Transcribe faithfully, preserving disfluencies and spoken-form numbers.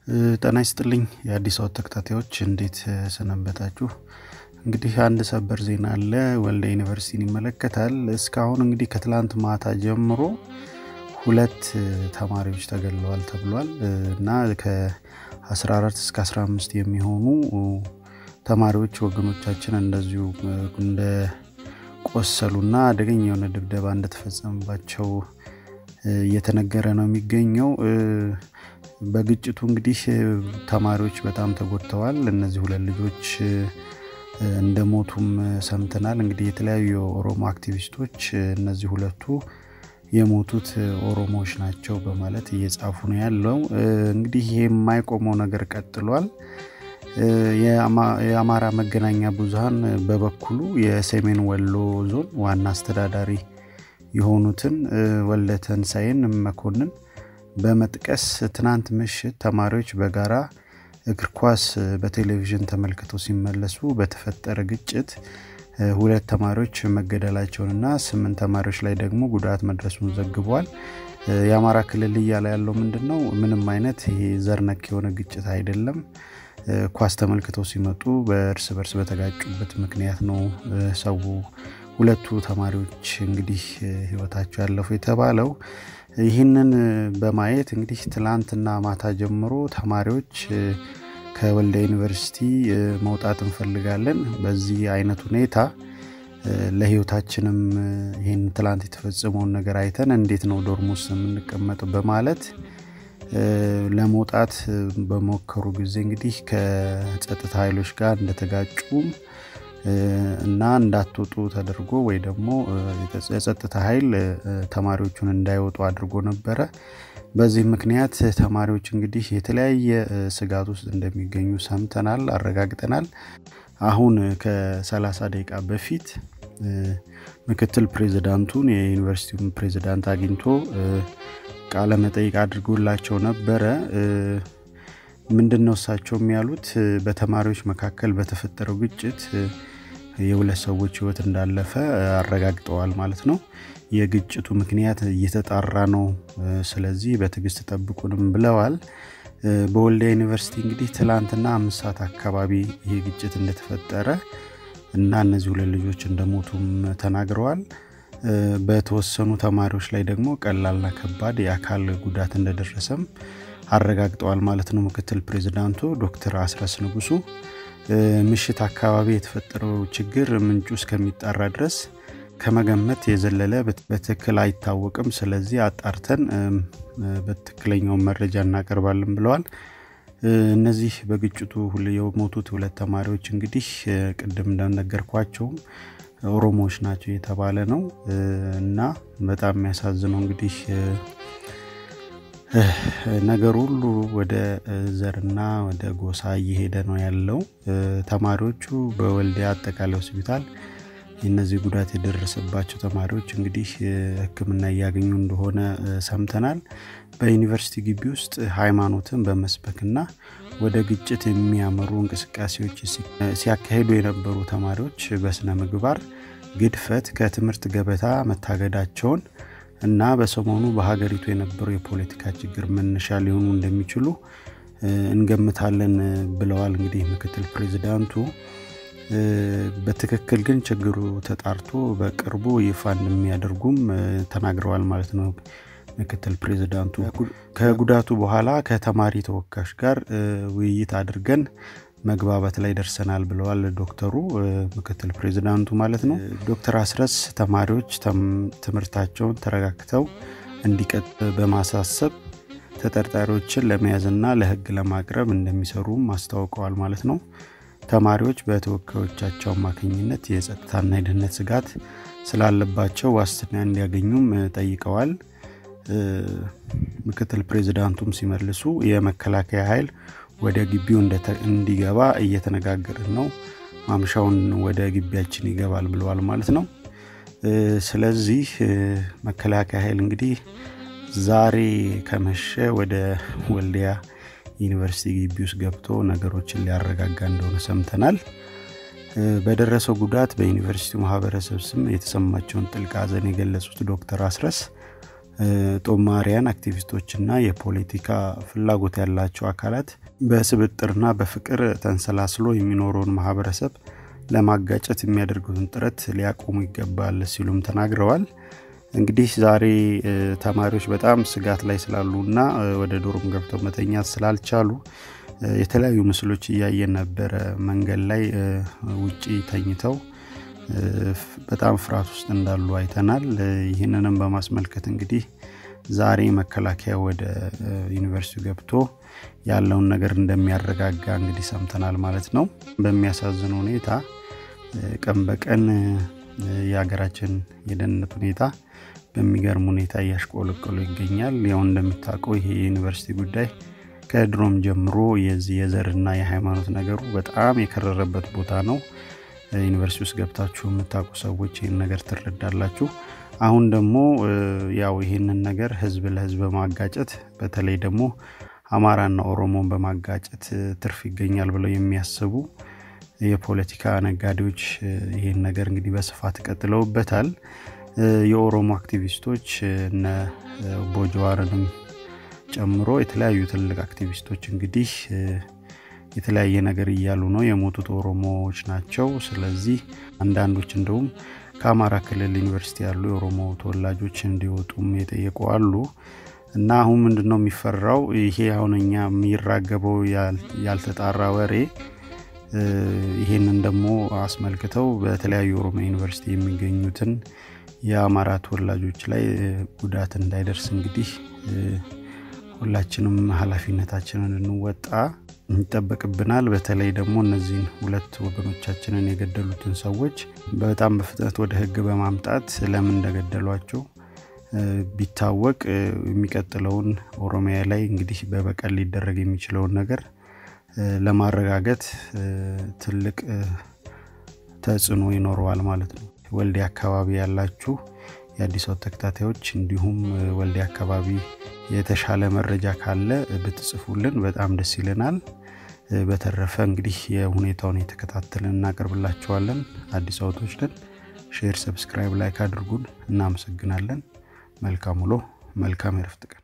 ጤና ይስጥልኝ የአዲስ አበባ ተከታታዮች እንዴት ሰነበታችሁ? እንግዲህ አንድ ሰበር ዜና አለ ወልዲያ ዩኒቨርሲቲን ይመለከታል። እስካሁን እንግዲህ ከትላንት ማታ ጀምሮ ሁለት ተማሪዎች ተገለዋል ተብሏል እና ከ14 እስከ 15 የሚሆኑ ተማሪዎች ወገኖቻችን እንደዚሁ እንደ ቆሰሉና አደገኛ የሆነ ድብደባ እንደተፈጸመባቸው እየተነገረ ነው የሚገኘው። በግጭቱ እንግዲህ ተማሪዎች በጣም ተጎድተዋል። እነዚህ ሁለት ልጆች እንደሞቱም ሰምተናል። እንግዲህ የተለያዩ ኦሮሞ አክቲቪስቶች እነዚህ ሁለቱ የሞቱት ኦሮሞዎች ናቸው በማለት እየጻፉ ነው ያለው። እንግዲህ ይሄ የማይቆመው ነገር ቀጥሏል። የአማራ መገናኛ ብዙሃን በበኩሉ የሰሜን ወሎ ዞን ዋና አስተዳዳሪ የሆኑትን ወልደተንሳይን መኮንን በመጥቀስ ትናንት ምሽት ተማሪዎች በጋራ እግር ኳስ በቴሌቪዥን ተመልክተው ሲመለሱ በተፈጠረ ግጭት ሁለት ተማሪዎች መገደላቸውንና ስምንት ተማሪዎች ላይ ደግሞ ጉዳት መድረሱን ዘግቧል። የአማራ ክልል እያለ ያለው ምንድነው ምንም አይነት ይሄ ዘር ነክ የሆነ ግጭት አይደለም። ኳስ ተመልክተው ሲመጡ በእርስ በርስ በተጋጩበት ምክንያት ነው ሰው ሁለቱ ተማሪዎች እንግዲህ ህይወታቸው ያለፈው የተባለው። ይህንን በማየት እንግዲህ ትላንትና ማታ ጀምሮ ተማሪዎች ከወልዲያ ዩኒቨርሲቲ መውጣት እንፈልጋለን፣ በዚህ አይነት ሁኔታ ለህይወታችንም ይሄን ትላንት የተፈጸመውን ነገር አይተን እንዴት ነው ዶርሙስ የምንቀመጠው በማለት ለመውጣት በመከሩ ጊዜ እንግዲህ ከጸጥታ ኃይሎች ጋር እንደተጋጩ እና እንዳትወጡ ተደርጎ ወይ ደግሞ የጸጥታ ኃይል ተማሪዎቹን እንዳይወጡ አድርጎ ነበር። በዚህ ምክንያት ተማሪዎች እንግዲህ የተለያየ ስጋት ውስጥ እንደሚገኙ ሰምተናል፣ አረጋግጠናል። አሁን ከ30 ደቂቃ በፊት ምክትል ፕሬዝዳንቱን የዩኒቨርሲቲውን ፕሬዝዳንት አግኝቶ ቃለ መጠይቅ አድርጎላቸው ነበር። ምንድነው እሳቸው የሚያሉት በተማሪዎች መካከል በተፈጠረው ግጭት የሁለት ሰዎች ህይወት እንዳለፈ አረጋግጠዋል ማለት ነው። የግጭቱ ምክንያት እየተጣራ ነው፣ ስለዚህ በትግስት ተጠብቁንም ብለዋል። በወልዲያ ዩኒቨርሲቲ እንግዲህ ትላንትና አምስት ሰዓት አካባቢ ይሄ ግጭት እንደተፈጠረ እና እነዚህ ሁለት ልጆች እንደሞቱም ተናግረዋል። በተወሰኑ ተማሪዎች ላይ ደግሞ ቀላልና ከባድ የአካል ጉዳት እንደደረሰም አረጋግጠዋል ማለት ነው ምክትል ፕሬዝዳንቱ ዶክተር አስረስ ንጉሱ። ምሽት አካባቢ የተፈጠረው ችግር ምንጩ እስከሚጣራ ድረስ ከመገመት የዘለለ በትክክል አይታወቅም፣ ስለዚህ አጣርተን በትክክለኛው መረጃ እናቀርባለን ብለዋል። እነዚህ በግጭቱ የሞቱት ሁለት ተማሪዎች እንግዲህ ቅድም እንደነገርኳቸው ኦሮሞዎች ናቸው የተባለ ነው እና በጣም የሚያሳዝነው እንግዲህ ነገር ሁሉ ወደ ዘርና ወደ ጎሳ እየሄደ ነው ያለው። ተማሪዎቹ በወልዲያ አጠቃላይ ሆስፒታል እነዚህ ጉዳት የደረሰባቸው ተማሪዎች እንግዲህ ህክምና ያገኙ እንደሆነ ሰምተናል። በዩኒቨርሲቲ ግቢ ውስጥ ሃይማኖትን በመስበክና ወደ ግጭት የሚያመሩ እንቅስቃሴዎች ሲያካሂዱ የነበሩ ተማሪዎች በስነ ምግባር ግድፈት ከትምህርት ገበታ መታገዳቸውን እና በሰሞኑ በሀገሪቱ የነበረው የፖለቲካ ችግር መነሻ ሊሆኑ እንደሚችሉ እንገምታለን ብለዋል። እንግዲህ ምክትል ፕሬዝዳንቱ በትክክል ግን ችግሩ ተጣርቶ በቅርቡ ይፋ እንደሚያደርጉም ተናግረዋል ማለት ነው ምክትል ፕሬዝዳንቱ። ከጉዳቱ በኋላ ከተማሪ ተወካዮች ጋር ውይይት አድርገን መግባባት ላይ ደርሰናል ብለዋል ዶክተሩ ምክትል ፕሬዝዳንቱ ማለት ነው። ዶክተር አስረስ ተማሪዎች ትምህርታቸውን ተረጋግተው እንዲቀጥሉ በማሳሰብ ተጠርጣሪዎችን ለመያዝና ለህግ ለማቅረብ እንደሚሰሩም አስታውቀዋል ማለት ነው። ተማሪዎች በተወካዮቻቸው አማካኝነት የጸጥታና የደህንነት ስጋት ስላለባቸው ዋስትና እንዲያገኙም ጠይቀዋል። ምክትል ፕሬዝዳንቱም ሲመልሱ የመከላከያ ኃይል ወደ ግቢው እንዲገባ እየተነጋገርን ነው፣ ማምሻውን ወደ ግቢያችን ይገባል ብለዋል ማለት ነው። ስለዚህ መከላከያ ኃይል እንግዲህ ዛሬ ከመሸ ወደ ወልዲያ ዩኒቨርሲቲ ግቢ ውስጥ ገብቶ ነገሮችን ሊያረጋጋ እንደሆነ ሰምተናል። በደረሰው ጉዳት በዩኒቨርሲቲው ማህበረሰብ ስም የተሰማቸውን ጥልቅ ሐዘን የገለጹት ዶክተር አስረስ ጦማሪያን አክቲቪስቶችና የፖለቲካ ፍላጎት ያላቸው አካላት በስብጥርና በፍቅር ተንሰላስሎ የሚኖረውን ማህበረሰብ ለማጋጨት የሚያደርጉትን ጥረት ሊያቆሙ ይገባል ሲሉም ተናግረዋል። እንግዲህ ዛሬ ተማሪዎች በጣም ስጋት ላይ ስላሉና ወደ ዶርም ገብተው መተኛት ስላልቻሉ የተለያዩ ምስሎች እያየን ነበር። መንገድ ላይ ውጪ ተኝተው በጣም ፍርሃት ውስጥ እንዳሉ አይተናል። ይህንንም በማስመልከት እንግዲህ ዛሬ መከላከያ ወደ ዩኒቨርሲቲው ገብቶ ያለውን ነገር እንደሚያረጋጋ እንግዲህ ሰምተናል ማለት ነው። በሚያሳዝን ሁኔታ ቀን በቀን የሀገራችን የደህንነት ሁኔታ በሚገርም ሁኔታ ያሽቆለቆለ ይገኛል። ያው እንደምታውቀው ይሄ ዩኒቨርሲቲ ጉዳይ ከድሮም ጀምሮ የዚህ የዘርና የሃይማኖት ነገሩ በጣም የከረረበት ቦታ ነው። ዩኒቨርሲቲ ውስጥ ገብታችሁ የምታውቁ ሰዎች ይሄን ነገር ትረዳላችሁ። አሁን ደግሞ ያው ይሄንን ነገር ህዝብ ለህዝብ በማጋጨት በተለይ ደግሞ አማራና ኦሮሞን በማጋጨት ትርፍ ይገኛል ብለው የሚያስቡ የፖለቲካ ነጋዴዎች ይሄን ነገር እንግዲህ በስፋት ቀጥለውበታል። የኦሮሞ አክቲቪስቶች እነ ቦጆዋርንም ጨምሮ የተለያዩ ትልቅ አክቲቪስቶች እንግዲህ የተለያየ ነገር ይያሉ ነው። የሞቱት ኦሮሞዎች ናቸው። ስለዚህ አንዳንዶች እንደውም ከአማራ ክልል ዩኒቨርሲቲ ያሉ የኦሮሞ ተወላጆች እንዲወጡም የጠየቁ አሉ። እና አሁን ምንድነው የሚፈራው? ይሄ አሁንኛ የሚራገበው ያልተጣራ ወሬ ይሄንን ደግሞ አስመልክተው በተለያዩ ኦሮሞ ዩኒቨርሲቲ የሚገኙትን የአማራ ተወላጆች ላይ ጉዳት እንዳይደርስ እንግዲህ ሁላችንም ኃላፊነታችንን እንወጣ እንጠበቅብናል። በተለይ ደግሞ እነዚህን ሁለት ወገኖቻችንን የገደሉትን ሰዎች በጣም በፍጥነት ወደ ህግ በማምጣት ለምን እንደገደሏቸው ቢታወቅ የሚቀጥለውን ኦሮሚያ ላይ እንግዲህ በበቀል ሊደረግ የሚችለውን ነገር ለማረጋገጥ ትልቅ ተጽዕኖ ይኖረዋል ማለት ነው። ወልዲያ አካባቢ ያላችሁ የአዲስ አበባ ተከታታዮች እንዲሁም ወልዲያ አካባቢ የተሻለ መረጃ ካለ ብትጽፉልን በጣም ደስ ይለናል። በተረፈ እንግዲህ የሁኔታውን የተከታተልን እናቀርብላችኋለን። አዲስ አበባዎች ነን። ሼር፣ ሰብስክራይብ፣ ላይክ አድርጉን። እናመሰግናለን። መልካም ውሎ፣ መልካም እረፍት ቀን